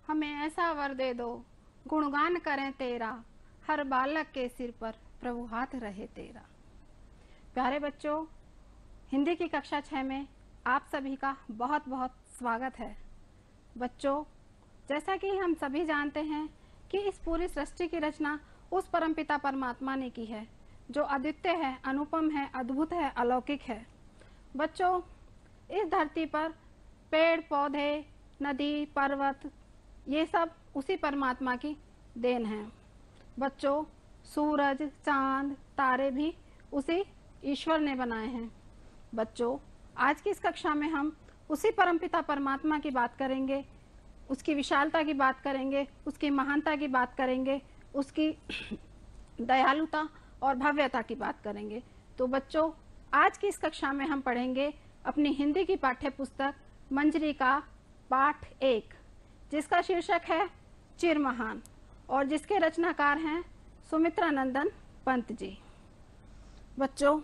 हमें ऐसा वर दे दो, गुणगान करें तेरा, हर बालक के सिर पर प्रभु हाथ रहे तेरा। प्यारे बच्चों, हिंदी की कक्षा 6 में आप सभी का बहुत बहुत स्वागत है। बच्चों, जैसा कि हम सभी जानते हैं कि इस पूरी सृष्टि की रचना उस परमपिता परमात्मा ने की है जो अद्वितीय है, अनुपम है, अद्भुत है, अलौकिक है। बच्चों, इस धरती पर पेड़ पौधे, नदी, पर्वत, ये सब उसी परमात्मा की देन है। बच्चों, सूरज, चांद, तारे भी उसी ईश्वर ने बनाए हैं। बच्चों, आज की इस कक्षा में हम उसी परमपिता परमात्मा की बात करेंगे, उसकी विशालता की बात करेंगे, उसकी महानता की बात करेंगे, उसकी दयालुता और भव्यता की बात करेंगे। तो बच्चों, आज की इस कक्षा में हम पढ़ेंगे अपनी हिंदी की पाठ्य पुस्तक मंजरी का पाठ 1, जिसका शीर्षक है चिर महान और जिसके रचनाकार हैं सुमित्रा नंदन पंत जी। बच्चों,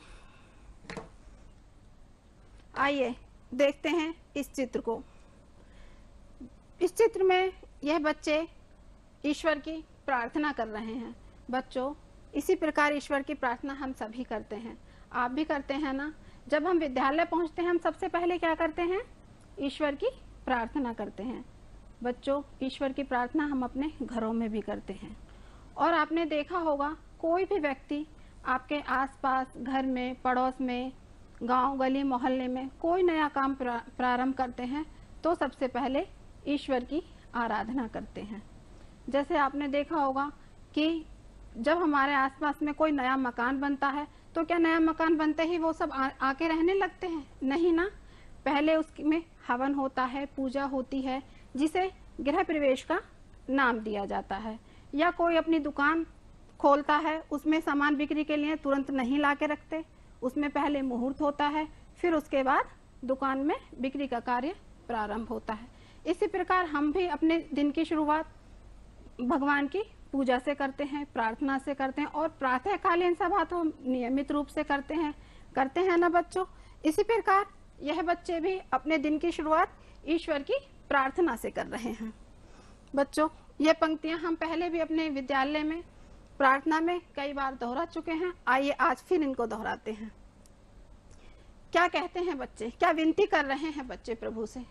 आइए देखते हैं इस चित्र को। इस चित्र में यह बच्चे ईश्वर की प्रार्थना कर रहे हैं। बच्चों, इसी प्रकार ईश्वर की प्रार्थना हम सभी करते हैं, आप भी करते हैं ना। जब हम विद्यालय पहुंचते हैं हम सबसे पहले क्या करते हैं? ईश्वर की प्रार्थना करते हैं। बच्चों, ईश्वर की प्रार्थना हम अपने घरों में भी करते हैं। और आपने देखा होगा, कोई भी व्यक्ति आपके आसपास, घर में, पड़ोस में, गांव, गली, मोहल्ले में कोई नया काम प्रारंभ करते हैं तो सबसे पहले ईश्वर की आराधना करते हैं। जैसे आपने देखा होगा कि जब हमारे आसपास में कोई नया मकान बनता है तो क्या नया मकान बनते ही वो सब आके रहने लगते हैं? नहीं ना। पहले उसमें हवन होता है, पूजा होती है, जिसे गृह प्रवेश का नाम दिया जाता है। या कोई अपनी दुकान खोलता है, उसमें सामान बिक्री के लिए तुरंत नहीं ला के रखते, उसमें पहले मुहूर्त होता है, फिर उसके बाद दुकान में बिक्री का कार्य प्रारंभ होता है। इसी प्रकार हम भी अपने दिन की शुरुआत भगवान की पूजा से करते हैं, प्रार्थना से करते हैं और प्रातःकालीन सभा तो नियमित रूप से करते हैं ना बच्चों। इसी प्रकार यह बच्चे भी अपने दिन की शुरुआत ईश्वर की प्रार्थना से कर रहे हैं। बच्चों, ये पंक्तियां हम पहले भी अपने विद्यालय में प्रार्थना में कई बार दोहरा चुके हैं। आइए आज फिर इनको दोहराते हैं। क्या कहते हैं बच्चे? क्या विनती कर रहे हैं बच्चे प्रभु से?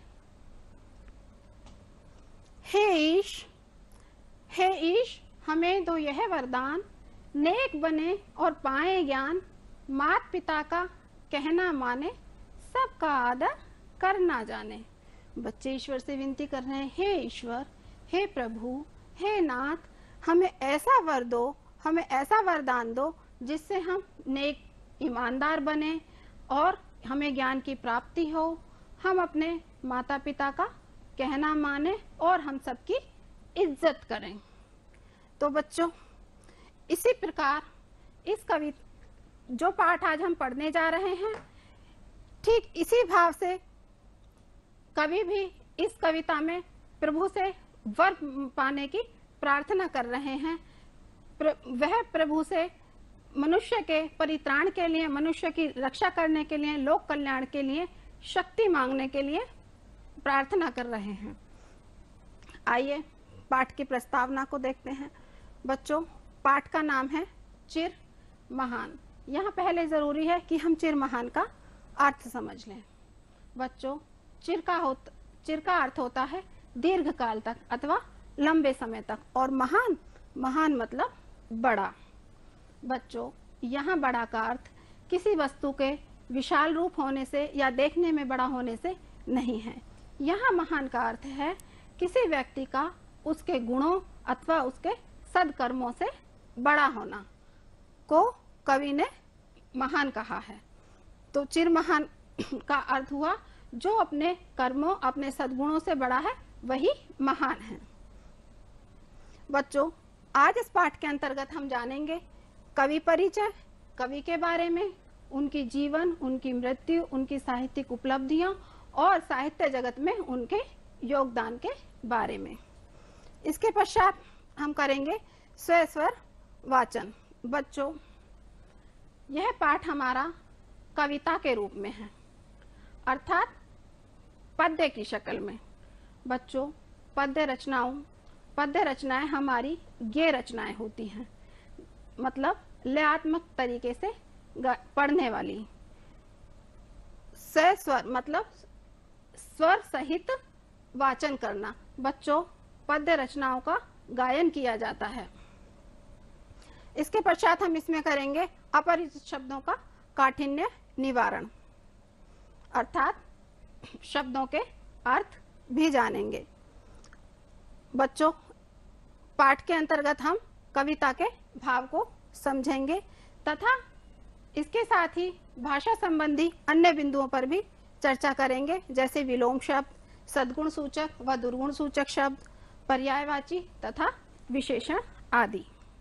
हे ईश, हमें दो यह वरदान, नेक बने और पाए ज्ञान, मात पिता का कहना माने, सबका आदर करना जाने। बच्चे ईश्वर से विनती कर रहे हैं, हे ईश्वर, हे प्रभु, हे नाथ, हमें ऐसा वर दो, हमें ऐसा वरदान दो जिससे हम नेक, ईमानदार बने और हमें ज्ञान की प्राप्ति हो, हम अपने माता पिता का कहना माने और हम सबकी इज्जत करें। तो बच्चों, इसी प्रकार इस जो पाठ आज हम पढ़ने जा रहे हैं, ठीक इसी भाव से कवि भी इस कविता में प्रभु से वर पाने की प्रार्थना कर रहे हैं। वह प्रभु से मनुष्य के परित्राण के लिए, मनुष्य की रक्षा करने के लिए, लोक कल्याण के लिए शक्ति मांगने के लिए प्रार्थना कर रहे हैं। आइए पाठ की प्रस्तावना को देखते हैं। बच्चों, पाठ का नाम है चिर महान। यहाँ पहले जरूरी है कि हम चिर महान का अर्थ समझ लें। बच्चों, चिर का अर्थ होता है दीर्घ काल तक अथवा लंबे समय तक, और महान मतलब बड़ा। बच्चों, यहाँ बड़ा का अर्थ किसी वस्तु के विशाल रूप होने से या देखने में बड़ा होने से नहीं है। यहाँ महान का अर्थ है किसी व्यक्ति का उसके गुणों अथवा उसके सद्कर्मों से बड़ा होना को कवि ने महान कहा है। तो चिर महान का अर्थ हुआ जो अपने कर्मों, अपने सद्गुणों से बड़ा है, वही महान है। बच्चों, आज इस पाठ के अंतर्गत हम जानेंगे कवि परिचय, कवि के बारे में, उनकी जीवन, उनकी मृत्यु, उनकी साहित्यिक उपलब्धियां और साहित्य जगत में उनके योगदान के बारे में। इसके पश्चात हम करेंगे स्वस्वर वाचन। बच्चों, यह पाठ हमारा कविता के रूप में है, अर्थात पद्य की शक्ल में। बच्चों, पद्य रचनाएं हमारी गे रचनाएं होती हैं, मतलब लयात्मक तरीके से पढ़ने वाली। स्वर मतलब स्वर सहित वाचन करना। बच्चों, पद्य रचनाओं का गायन किया जाता है। इसके पश्चात हम इसमें करेंगे अपरिचित शब्दों का काठिन्य निवारण, अर्थात शब्दों के अर्थ भी जानेंगे। बच्चों, पाठ के अंतर्गत हम कविता के भाव को समझेंगे तथा इसके साथ ही भाषा संबंधी अन्य बिंदुओं पर भी चर्चा करेंगे, जैसे विलोम शब्द, सद्गुण सूचक व दुर्गुण सूचक शब्द, पर्यायवाची तथा विशेषण आदि।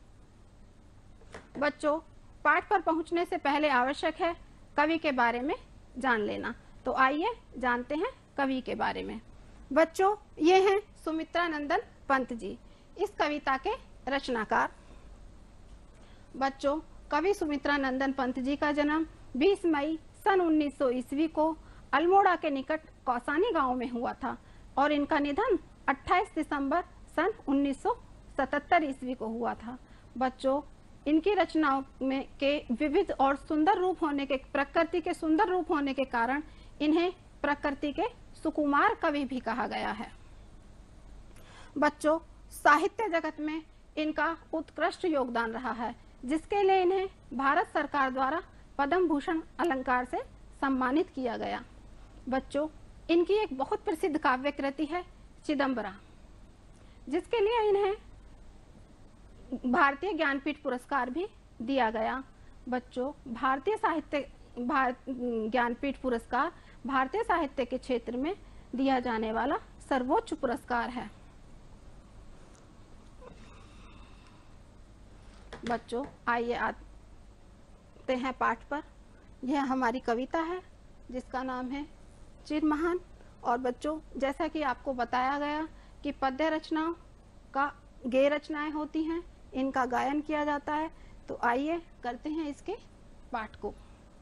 बच्चों, पाठ पर पहुंचने से पहले आवश्यक है कवि के बारे में जान लेना। तो आइए जानते हैं कवि के बारे में। बच्चों, ये हैं सुमित्रा नंदन पंत जी, इस कविता के रचनाकार। बच्चों, कवि सुमित्रा नंदन पंत जी का जन्म 20 मई सन 1900 ईस्वी को अल्मोड़ा के निकट कौसानी गांव में हुआ था और इनका निधन 28 दिसंबर सन 1977 ईस्वी को हुआ था। बच्चों, इनकी रचनाओं में के विविध और सुंदर रूप होने के, प्रकृति के सुंदर रूप होने के कारण इन्हें प्रकृति के सुकुमार कवि भी कहा गया है। बच्चों, साहित्य जगत में इनका उत्कृष्ट योगदान रहा है, जिसके लिए इन्हें भारत सरकार द्वारा पद्म भूषण अलंकार से सम्मानित किया गया। बच्चों, इनकी एक बहुत प्रसिद्ध काव्य कृति है चिदंबरा, जिसके लिए इन्हें भारतीय ज्ञानपीठ पुरस्कार भी दिया गया। बच्चों, भारतीय साहित्य ज्ञानपीठ पुरस्कार भारतीय साहित्य के क्षेत्र में दिया जाने वाला सर्वोच्च पुरस्कार है। बच्चों, आइए आते हैं पाठ पर। यह हमारी कविता है जिसका नाम है चिरमहान। और बच्चों, जैसा कि आपको बताया गया कि पद्य रचनाओं का गे रचनाएं होती हैं, इनका गायन किया जाता है। तो आइए करते हैं इसके पाठ को।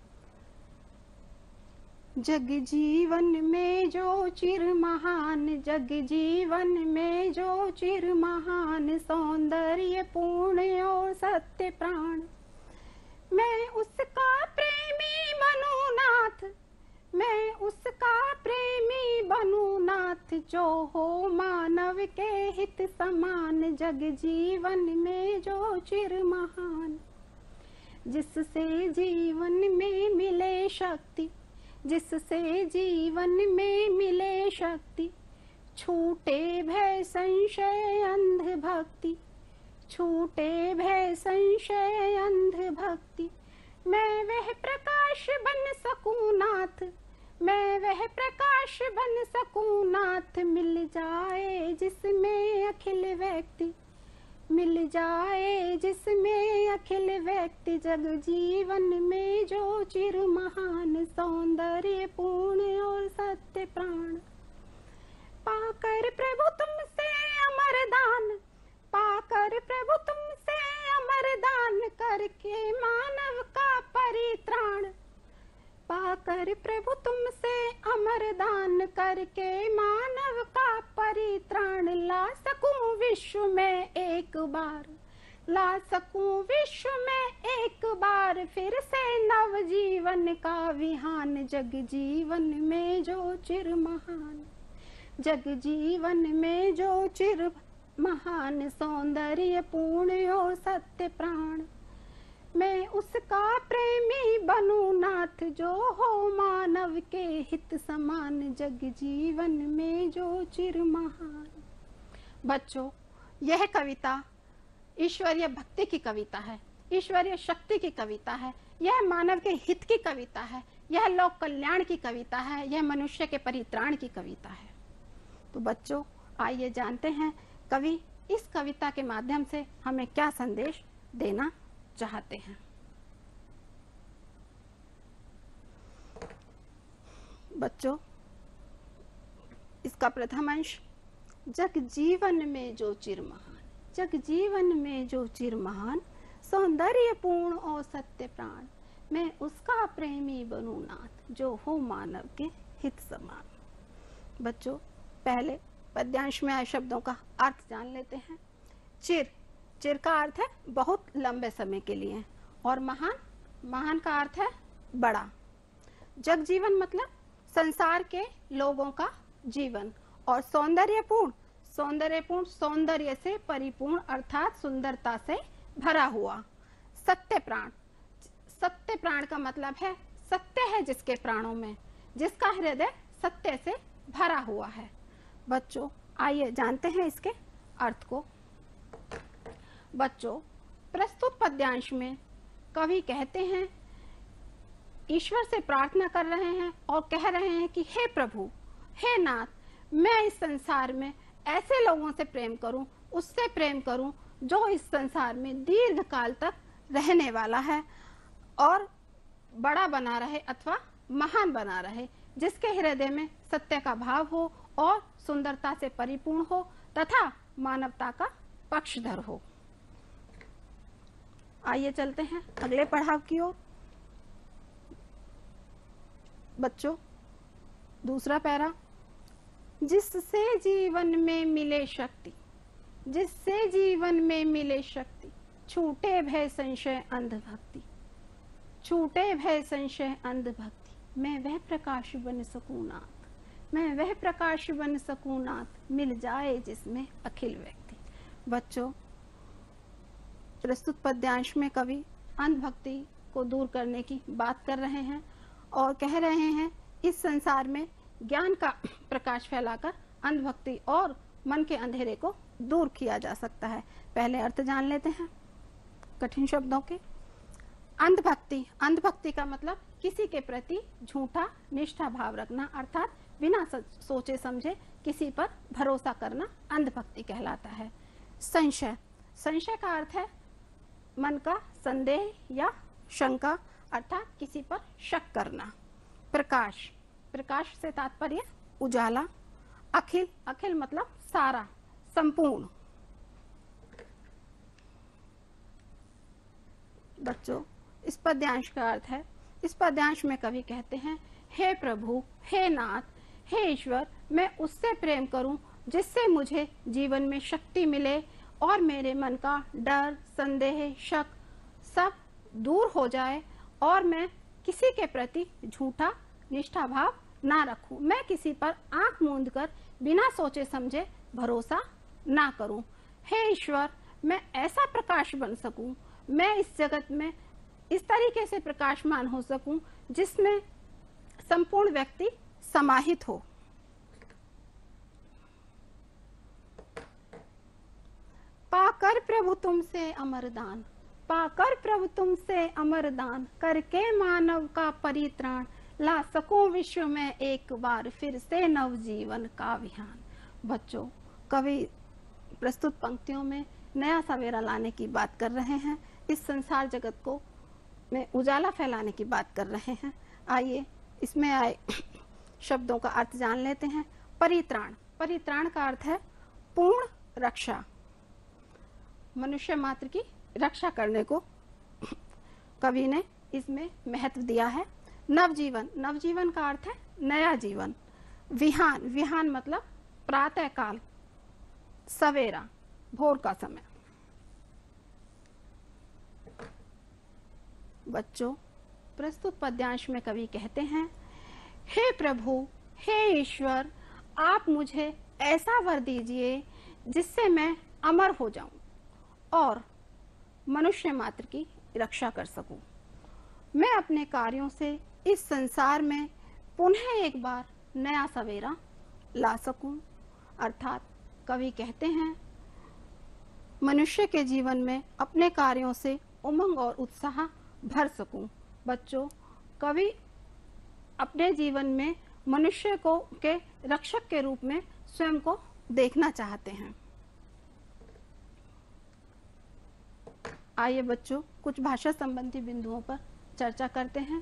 जग जीवन में जो चिर महान, जग जीवन में जो चिर महान, सौंदर्य पूर्ण और सत्य प्राण, मैं उसका प्रेमी बनूं नाथ, मैं उसका प्रेमी बनूं नाथ, जो हो मानव के हित समान। जग जीवन में जो चिर महान, जिससे जीवन में मिले शक्ति, जिससे जीवन में मिले शक्ति, छूटे भय संशय अंध भक्ति, छूटे भय संशय अंध भक्ति। मैं वह प्रकाश बन सकूं नाथ, मैं वह प्रकाश बन सकूं नाथ, मिल जाए जिसमें अखिल व्यक्ति, मिल जाए जिसमें अखिल व्यक्ति। जग जीवन में जो चिर महान, सौंदर्य पूर्ण और सत्य प्राण, पाकर प्रभु तुमसे अमर दान, पाकर प्रभु तुमसे अमर दान, करके मानव का परित्राण, पाकर प्रभु तुमसे अमर दान, करके मानव का परित्राण। ला सकूं विश्व में एक बार, ला सकूं विश्व में एक बार, फिर से नव जीवन का विहान। जग जीवन में जो चिर महान, जग जीवन में जो चिर महान, सौंदर्य पूर्ण और सत्य प्राण, मैं उसका प्रेमी बनूं नाथ, जो हो मानव के हित समान। जग जीवन में जो चिर महान। बच्चों, यह कविता ईश्वरीय भक्ति की कविता है, ईश्वरीय शक्ति की कविता है, यह मानव के हित की कविता है, यह लोक कल्याण की कविता है, यह मनुष्य के परित्राण की कविता है। तो बच्चों, आइए जानते हैं कवि इस कविता के माध्यम से हमें क्या संदेश देना चाहते हैं। बच्चों, इसका प्रथम अंश, जग जीवन में जो चिर महान, जग जीवन में जो चिर महान, सौंदर्य पूर्ण और सत्य प्राण, मैं उसका प्रेमी बनूं नाथ, जो हो मानव के हित समान। बच्चों, पहले पद्यांश में आए शब्दों का अर्थ जान लेते हैं। चिर, चिर का अर्थ है बहुत लंबे समय के लिए, और महान, महान का अर्थ है बड़ा। जगजीवन मतलब संसार के लोगों का जीवन, और सौंदर्यपूर्ण, सौंदर्यपूर्ण सौंदर्य से परिपूर्ण अर्थात सुंदरता से भरा हुआ। सत्य प्राण, सत्य प्राण का मतलब है सत्य है जिसके प्राणों में, जिसका हृदय सत्य से भरा हुआ है। बच्चों आइए जानते हैं इसके अर्थ को। बच्चों प्रस्तुत पद्यांश में कवि कहते हैं, ईश्वर से प्रार्थना कर रहे हैं और कह रहे हैं कि हे प्रभु, हे नाथ, मैं इस संसार में ऐसे लोगों से प्रेम करूं, उससे प्रेम करूं जो इस संसार में दीर्घ काल तक रहने वाला है और बड़ा बना रहे अथवा महान बना रहे, जिसके हृदय में सत्य का भाव हो और सुंदरता से परिपूर्ण हो तथा मानवता का पक्षधर हो। आइए चलते हैं अगले पड़ाव की ओर। बच्चों दूसरा पैरा, जिससे जीवन में मिले शक्ति, जिससे जीवन में मिले शक्ति, छूटे भय संशय अंधभक्ति, छूटे भय संशय अंधभक्ति, मैं वह प्रकाश बन सकूं नाथ, मैं वह प्रकाश बन सकूं नाथ, मिल जाए जिसमें अखिल व्यक्ति। बच्चों प्रस्तुत पद्यांश में कवि अंधभक्ति को दूर करने की बात कर रहे हैं और कह रहे हैं इस संसार में ज्ञान का प्रकाश फैलाकर अंधभक्ति और मन के अंधेरे को दूर किया जा सकता है। पहले अर्थ जान लेते हैं कठिन शब्दों के। अंधभक्ति, अंधभक्ति का मतलब किसी के प्रति झूठा निष्ठा भाव रखना, अर्थात बिना सोचे समझे किसी पर भरोसा करना अंधभक्ति कहलाता है। संशय, संशय का अर्थ है मन का संदेह या शंका, अर्थात किसी पर शक करना। प्रकाश, प्रकाश से तात्पर्य उजाला। अखिल, अखिल मतलब सारा, संपूर्ण। बच्चों इस पद्यांश का अर्थ है, इस पद्यांश में कवि कहते हैं, हे प्रभु, हे नाथ, हे ईश्वर, मैं उससे प्रेम करूं जिससे मुझे जीवन में शक्ति मिले और मेरे मन का डर, संदेह, शक सब दूर हो जाए और मैं किसी के प्रति झूठा निष्ठा भाव ना रखूं, मैं किसी पर आंख मूंद कर बिना सोचे समझे भरोसा ना करूं। हे ईश्वर, मैं ऐसा प्रकाश बन सकूं, मैं इस जगत में इस तरीके से प्रकाशमान हो सकूं जिसमें संपूर्ण व्यक्ति समाहित हो। पाकर प्रभु तुमसे अमर दान, पाकर प्रभु तुमसे अमर दान, करके मानव का परित्राण, ला सकूं विश्व में एक बार फिर से नव जीवन का विहान। बच्चों कवि प्रस्तुत पंक्तियों में नया सवेरा लाने की बात कर रहे हैं, इस संसार जगत को में उजाला फैलाने की बात कर रहे हैं। आइए इसमें आए शब्दों का अर्थ जान लेते हैं। परित्राण, परित्राण का अर्थ है पूर्ण रक्षा, मनुष्य मात्र की रक्षा करने को कवि ने इसमें महत्व दिया है। नवजीवन, नवजीवन का अर्थ है नया जीवन। विहान, विहान मतलब प्रातः काल, सवेरा, भोर का समय। बच्चों प्रस्तुत पद्यांश में कवि कहते हैं, हे प्रभु, हे ईश्वर, आप मुझे ऐसा वर दीजिए जिससे मैं अमर हो जाऊं और मनुष्य मात्र की रक्षा कर सकूं। मैं अपने कार्यों से इस संसार में पुनः एक बार नया सवेरा ला सकूं। अर्थात कवि कहते हैं मनुष्य के जीवन में अपने कार्यों से उमंग और उत्साह भर सकूं। बच्चों कवि अपने जीवन में मनुष्य को के रक्षक के रूप में स्वयं को देखना चाहते हैं। आइए बच्चों कुछ भाषा संबंधी बिंदुओं पर चर्चा करते हैं।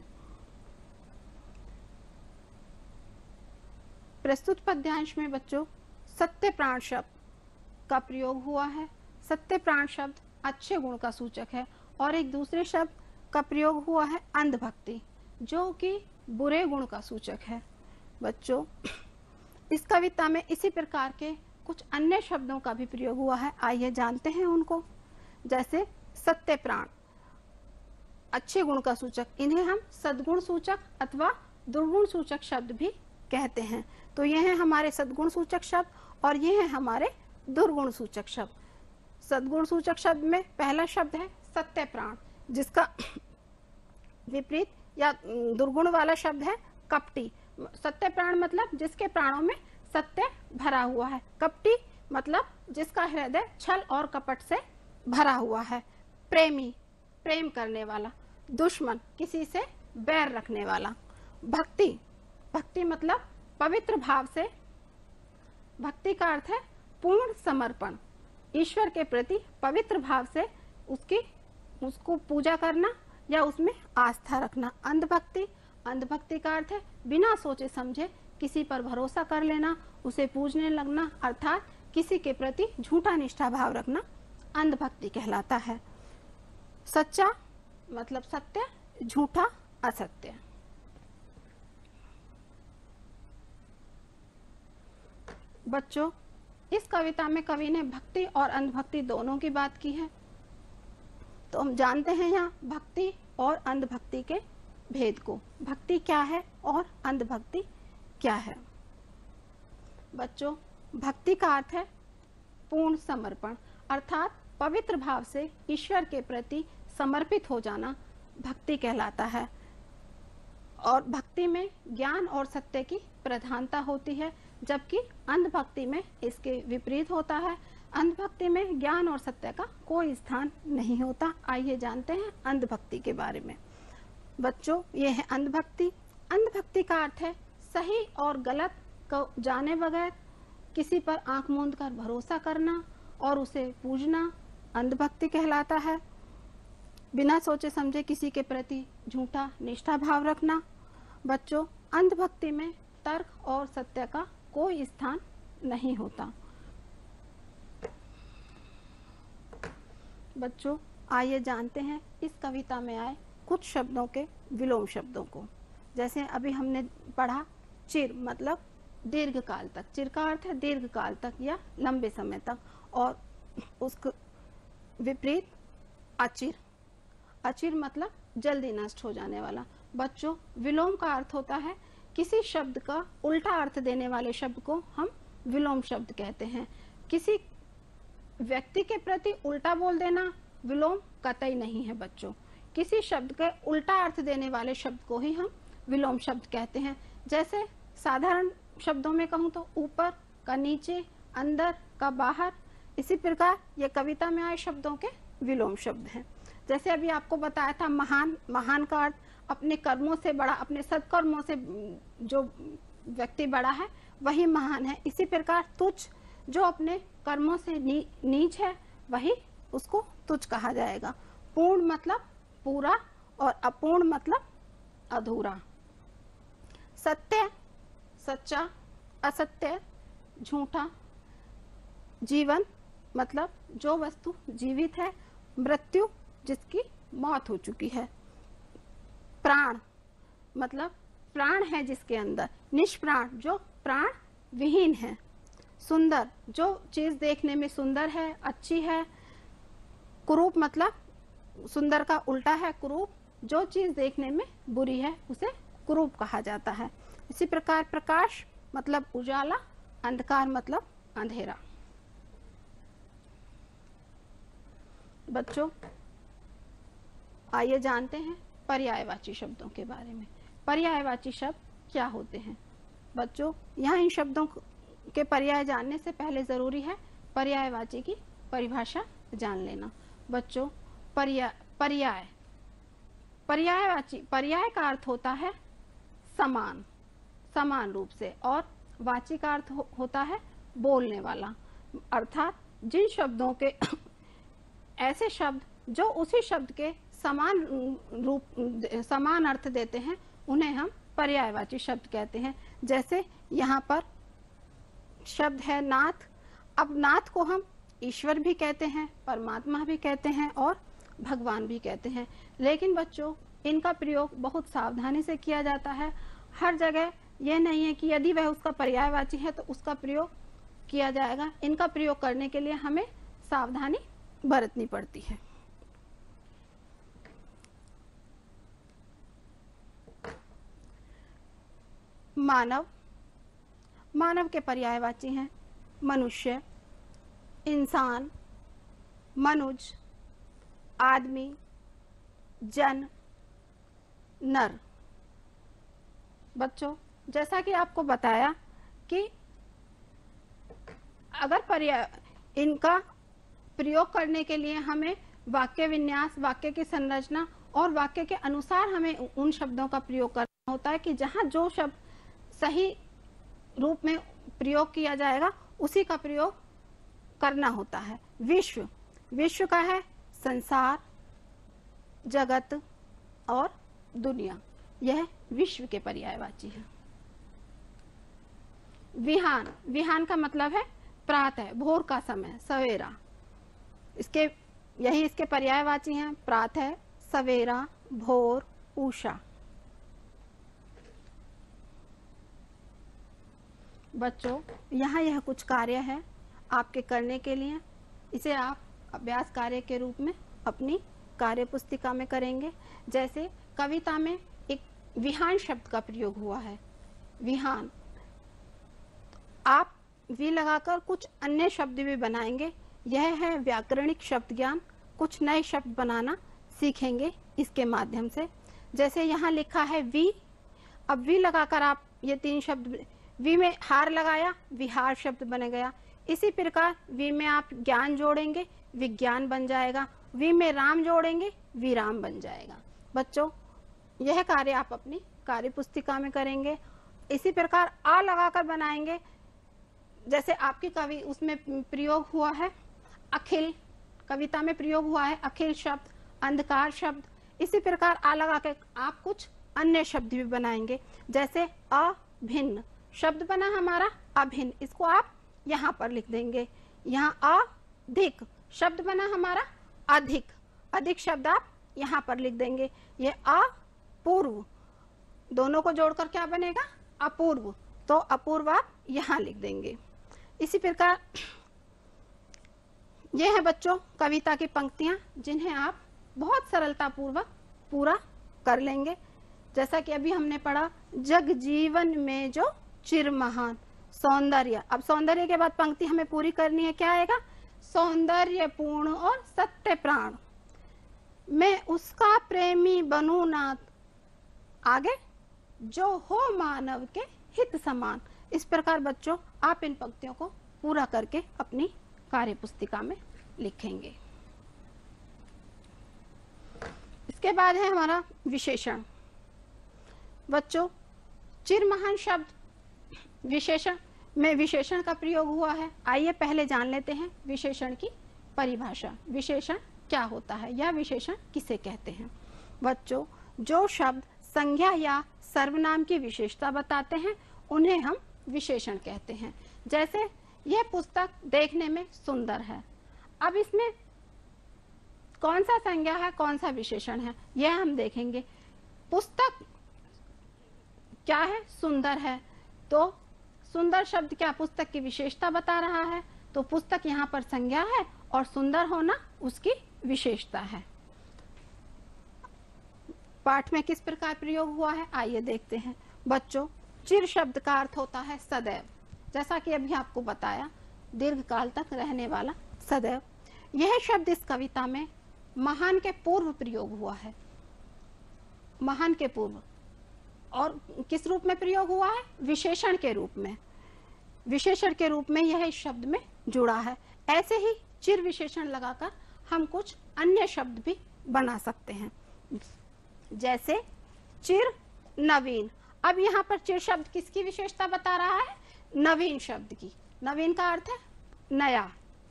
प्रस्तुत पद्यांश में बच्चों सत्य प्राण शब्द का प्रयोग हुआ है। सत्य प्राण शब्द अच्छे गुण का सूचक है और एक दूसरे शब्द का प्रयोग हुआ है अंधभक्ति, जो कि बुरे गुण का सूचक है। बच्चों इस कविता में इसी प्रकार के कुछ अन्य शब्दों का भी प्रयोग हुआ है, आइए जानते हैं उनको। जैसे सत्य प्राण, अच्छे गुण का सूचक, इन्हें हम सद्गुण सूचक अथवा दुर्गुण सूचक शब्द भी कहते हैं। तो ये हैं हमारे सद्गुण सूचक शब्द और ये हैं हमारे दुर्गुण सूचक शब्द। सद्गुण सूचक शब्द में पहला शब्द है सत्य प्राण, जिसका विपरीत या दुर्गुण वाला शब्द है कपटी। सत्य प्राण मतलब जिसके प्राणों में सत्य भरा हुआ है, कपटी मतलब जिसका हृदय छल और कपट से भरा हुआ है। प्रेमी, प्रेम करने वाला। दुश्मन, किसी से बैर रखने वाला। भक्ति, भक्ति मतलब पवित्र भाव से, भक्ति का अर्थ है पूर्ण समर्पण, ईश्वर के प्रति पवित्र भाव से उसको पूजा करना या उसमें आस्था रखना। अंधभक्ति, अंधभक्ति का अर्थ है बिना सोचे समझे किसी पर भरोसा कर लेना, उसे पूजने लगना, अर्थात किसी के प्रति झूठा निष्ठा भाव रखना अंधभक्ति कहलाता है। सच्चा मतलब सत्य, झूठा असत्य। बच्चों, इस कविता में कवि ने भक्ति और अंधभक्ति दोनों की बात की है। तो हम जानते हैं यहाँ भक्ति और अंधभक्ति के भेद को। भक्ति क्या है और अंधभक्ति क्या है? बच्चों, भक्ति का अर्थ है पूर्ण समर्पण, अर्थात पवित्र भाव से ईश्वर के प्रति समर्पित हो जाना भक्ति कहलाता है। और भक्ति में ज्ञान और सत्य की प्रधानता होती है, जबकि अंधभक्ति में इसके विपरीत होता है। अंधभक्ति में ज्ञान और सत्य का कोई स्थान नहीं होता। आइए जानते हैं अंधभक्ति के बारे में। बच्चों, ये है अंधभक्ति। अंधभक्ति का अर्थ है सही और गलत को जाने बगैर किसी पर आंख मूंद कर भरोसा करना और उसे पूजना अंधभक्ति कहलाता है। बिना सोचे समझे किसी के प्रति झूठा निष्ठा भाव रखना। बच्चों, अंधभक्ति में तर्क और सत्य का कोई स्थान नहीं होता। बच्चों, आइए जानते हैं इस कविता में आए कुछ शब्दों के विलोम शब्दों को। जैसे अभी हमने पढ़ा चिर मतलब दीर्घ काल तक, चिर का अर्थ है दीर्घ काल तक या लंबे समय तक, और उसके विपरीत अचिर, अचिर मतलब जल्दी नष्ट हो जाने वाला। बच्चों, विलोम का अर्थ होता है किसी शब्द का उल्टा अर्थ देने वाले शब्द को हम विलोम शब्द कहते हैं। किसी व्यक्ति के प्रति उल्टा बोल देना विलोम कतई नहीं है। बच्चों, किसी शब्द के उल्टा अर्थ देने वाले शब्द को ही हम विलोम शब्द कहते हैं। जैसे साधारण शब्दों में कहूँ तो ऊपर का नीचे, अंदर का बाहर। इसी प्रकार ये कविता में आए शब्दों के विलोम शब्द हैं। जैसे अभी आपको बताया था महान, महान का अर्थ अपने कर्मों से बड़ा, अपने सत्कर्मों से जो व्यक्ति बड़ा है वही महान है। इसी प्रकार तुच्छ, जो अपने कर्मों से नीच है वही उसको तुच्छ कहा जाएगा। पूर्ण मतलब पूरा और अपूर्ण मतलब अधूरा। सत्य, सच्चा, असत्य, झूठा। जीवन मतलब जो वस्तु जीवित है। मृत्यु, जिसकी मौत हो चुकी है। प्राण मतलब प्राण है जिसके अंदर। निष्प्राण, जो प्राण विहीन है। सुंदर, जो चीज देखने में सुंदर है, अच्छी है। कुरूप मतलब सुंदर का उल्टा है कुरूप, जो चीज देखने में बुरी है उसे कुरूप कहा जाता है। इसी प्रकार प्रकाश मतलब उजाला, अंधकार मतलब अंधेरा। बच्चों, आइए जानते हैं पर्यायवाची शब्दों के बारे में। पर्यायवाची शब्द क्या होते हैं? बच्चों, यहाँ इन शब्दों के पर्याय जानने से पहले जरूरी है पर्यायवाची की परिभाषा जान लेना। बच्चों, पर्याय, पर्यायवाची, पर्याय का अर्थ होता है समान, समान रूप से, और वाची का अर्थ होता है बोलने वाला। अर्थात जिन शब्दों के ऐसे शब्द जो उसी शब्द के समान अर्थ देते हैं उन्हें हम पर्यायवाची शब्द कहते हैं। जैसे यहाँ पर शब्द है नाथ। अब नाथ को हम ईश्वर भी कहते हैं, परमात्मा भी कहते हैं और भगवान भी कहते हैं। लेकिन बच्चों, इनका प्रयोग बहुत सावधानी से किया जाता है। हर जगह यह नहीं है कि यदि वह उसका पर्यायवाची है तो उसका प्रयोग किया जाएगा। इनका प्रयोग करने के लिए हमें सावधानी बरतनी पड़ती है। मानव, मानव के पर्यायवाची हैं मनुष्य, इंसान, मनुज, आदमी, जन, नर। बच्चों, जैसा कि आपको बताया कि अगर इनका प्रयोग करने के लिए हमें वाक्य विन्यास, वाक्य की संरचना और वाक्य के अनुसार हमें उन शब्दों का प्रयोग करना होता है कि जहां जो शब्द सही रूप में प्रयोग किया जाएगा उसी का प्रयोग करना होता है। विश्व, विश्व का है संसार, जगत और दुनिया, यह विश्व के पर्यायवाची है। विहान, विहान का मतलब है प्रातः, भोर का समय, सवेरा। यही इसके पर्यायवाची हैं प्रातः, सवेरा, भोर, उषा। बच्चों, यहाँ यह कुछ कार्य है आपके करने के लिए। इसे आप अभ्यास कार्य के रूप में अपनी कार्य पुस्तिका में करेंगे। जैसे कविता में एक विहान शब्द का प्रयोग हुआ है, विहान। आप वी लगाकर कुछ अन्य शब्द भी बनाएंगे। यह है व्याकरणिक शब्द ज्ञान। कुछ नए शब्द बनाना सीखेंगे इसके माध्यम से। जैसे यहाँ लिखा है वी, अब वी लगाकर आप ये 3 शब्द, वी में हार लगाया, विहार शब्द बन गया। इसी प्रकार वी में आप ज्ञान जोड़ेंगे, विज्ञान बन जाएगा। वी में राम जोड़ेंगे, विराम बन जाएगा। बच्चों, यह कार्य आप अपनी कार्य पुस्तिका में करेंगे। इसी प्रकार आ लगाकर बनाएंगे। जैसे आपकी कवि उसमें प्रयोग हुआ है अखिल, कविता में प्रयोग हुआ है अखिल शब्द, अंधकार शब्द। इसी प्रकार आ लगा के आप कुछ अन्य शब्द भी बनाएंगे। जैसे अभिन्न शब्द बना हमारा अभिन्न, इसको आप यहाँ पर लिख देंगे। यहाँ अधिक शब्द बना हमारा अधिक, अधिक शब्द आप यहाँ पर लिख देंगे। ये अपूर्व, दोनों को जोड़कर क्या बनेगा अपूर्व, तो अपूर्व आप यहाँ लिख देंगे। इसी प्रकार ये है बच्चों कविता की पंक्तियां जिन्हें आप बहुत सरलता पूर्वक पूरा कर लेंगे। जैसा कि अभी हमने पढ़ा, जग जीवन में जो चिर महान सौंदर्य। अब सौंदर्य के बाद पंक्ति हमें पूरी करनी है, क्या आएगा, सौंदर्य पूर्ण और सत्य प्राण, मैं उसका प्रेमी बनूं नाथ, आगे जो हो मानव के हित समान। इस प्रकार बच्चों आप इन पंक्तियों को पूरा करके अपनी कार्य पुस्तिका में लिखेंगे। इसके बाद है हमारा विशेषण। बच्चों, चिर महान शब्द विशेषण में विशेषण का प्रयोग हुआ है। आइए पहले जान लेते हैं विशेषण की परिभाषा। विशेषण क्या होता है या विशेषण किसे कहते हैं। बच्चों, जो शब्द संज्ञा या सर्वनाम की विशेषता बताते हैं उन्हें हम विशेषण कहते हैं। जैसे यह पुस्तक देखने में सुंदर है। अब इसमें कौन सा संज्ञा है, कौन सा विशेषण है, यह हम देखेंगे। पुस्तक क्या है, सुंदर है, तो सुंदर शब्द क्या पुस्तक की विशेषता बता रहा है, तो पुस्तक यहाँ पर संज्ञा है और सुंदर होना उसकी विशेषता है। पाठ में किस प्रकार प्रयोग हुआ है आइए देखते हैं। बच्चों, चिर शब्द का अर्थ होता है सदैव, जैसा कि अभी आपको बताया, दीर्घ काल तक रहने वाला, सदैव। यह शब्द इस कविता में महान के पूर्व प्रयोग हुआ है, महान के पूर्व। और किस रूप में प्रयोग हुआ है, विशेषण के रूप में, विशेषण के रूप में यह इस शब्द में जुड़ा है। ऐसे ही चिर विशेषण लगाकर हम कुछ अन्य शब्द भी बना सकते हैं। जैसे चिर नवीन। अब यहाँ पर चिर शब्द किसकी विशेषता बता रहा है, नवीन शब्द की। नवीन का अर्थ है नया,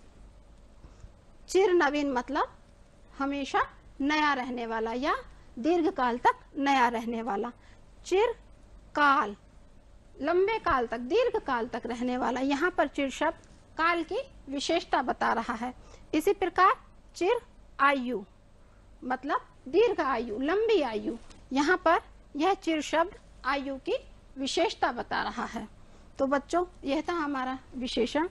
चिर नवीन मतलब हमेशा नया रहने वाला या दीर्घ काल तक नया रहने वाला। चिर काल, लंबे काल तक, दीर्घ काल तक रहने वाला। यहाँ पर चिर शब्द काल की विशेषता बता रहा है। इसी प्रकार चिर आयु मतलब दीर्घ आयु, लंबी आयु। यहाँ पर यह चिर शब्द आयु की विशेषता बता रहा है। तो बच्चों, यह था हमारा विशेषण।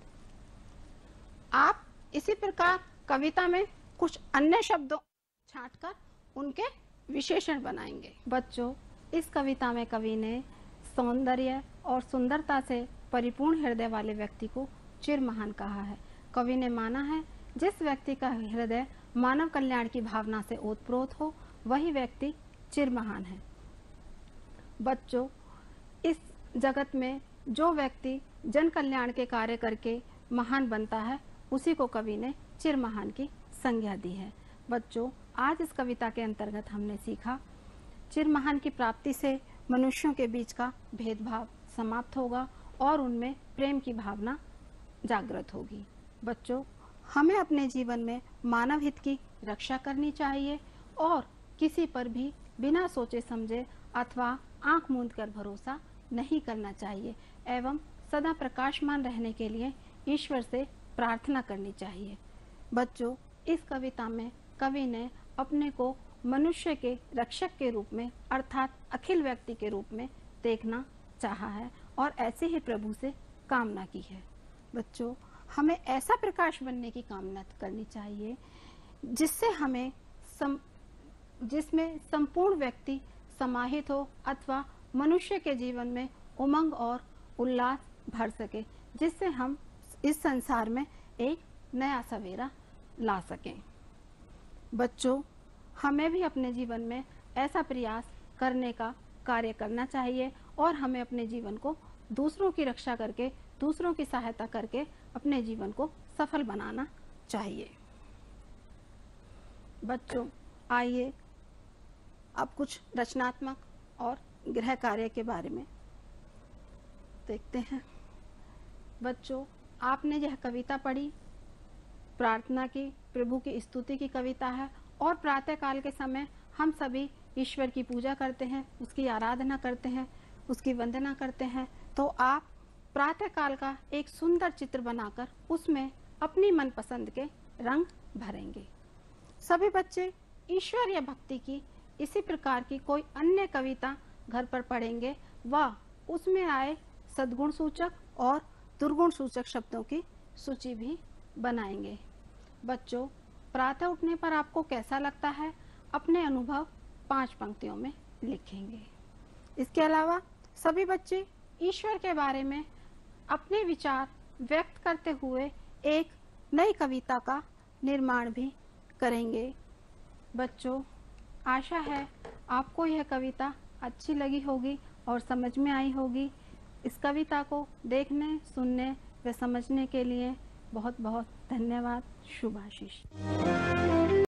आप इसी प्रकार कविता में कुछ अन्य शब्दों छांटकर उनके विशेषण बनाएंगे। बच्चों, इस कविता में कवि ने सौंदर्य और सुंदरता से परिपूर्ण हृदय वाले व्यक्ति को चिर महान कहा है। कवि ने माना है जिस व्यक्ति का हृदय मानव कल्याण की भावना से ओतप्रोत हो वही व्यक्ति चिर महान है। बच्चों, इस जगत में जो व्यक्ति जन कल्याण के कार्य करके महान बनता है उसी को कवि ने चिर महान की संज्ञा दी है। बच्चों, आज इस कविता के अंतर्गत हमने सीखा चिर महान की प्राप्ति से मनुष्यों के बीच का भेदभाव समाप्त होगा और उनमें प्रेम की भावना जागृत होगी। बच्चों, हमें अपने जीवन में मानव हित की रक्षा करनी चाहिए और किसी पर भी बिना सोचे समझे अथवा आंख मूंद कर भरोसा नहीं करना चाहिए एवं सदा प्रकाशमान रहने के लिए ईश्वर से प्रार्थना करनी चाहिए। बच्चों, इस कविता में कवि ने अपने को मनुष्य के रक्षक के रूप में अर्थात अखिल व्यक्ति के रूप में देखना चाहा है और ऐसे ही प्रभु से कामना की है। बच्चों, हमें ऐसा प्रकाश बनने की कामना करनी चाहिए जिसमें संपूर्ण व्यक्ति समाहित हो अथवा मनुष्य के जीवन में उमंग और उल्लास भर सके, जिससे हम इस संसार में एक नया सवेरा ला सकें। बच्चों, हमें भी अपने जीवन में ऐसा प्रयास करने का कार्य करना चाहिए और हमें अपने जीवन को दूसरों की रक्षा करके, दूसरों की सहायता करके अपने जीवन को सफल बनाना चाहिए। बच्चों, आइए अब कुछ रचनात्मक और गृह कार्य के बारे में देखते हैं। बच्चों, आपने यह कविता पढ़ी, प्रार्थना की, प्रभु की स्तुति की कविता है और प्रातः काल के समय हम सभी ईश्वर की पूजा करते हैं, उसकी आराधना करते हैं, उसकी वंदना करते हैं। तो आप प्रातः काल का एक सुंदर चित्र बनाकर उसमें अपनी मनपसंद के रंग भरेंगे। सभी बच्चे ईश्वरीय भक्ति की इसी प्रकार की कोई अन्य कविता घर पर पढ़ेंगे व उसमें आए सद्गुण सूचक और दुर्गुण सूचक शब्दों की सूची भी बनाएंगे। बच्चों, प्रातः उठने पर आपको कैसा लगता है, अपने अनुभव 5 पंक्तियों में लिखेंगे। इसके अलावा सभी बच्चे ईश्वर के बारे में अपने विचार व्यक्त करते हुए एक नई कविता का निर्माण भी करेंगे। बच्चों, आशा है आपको यह कविता अच्छी लगी होगी और समझ में आई होगी। इस कविता को देखने, सुनने व समझने के लिए बहुत बहुत धन्यवाद। शुभ आशीष।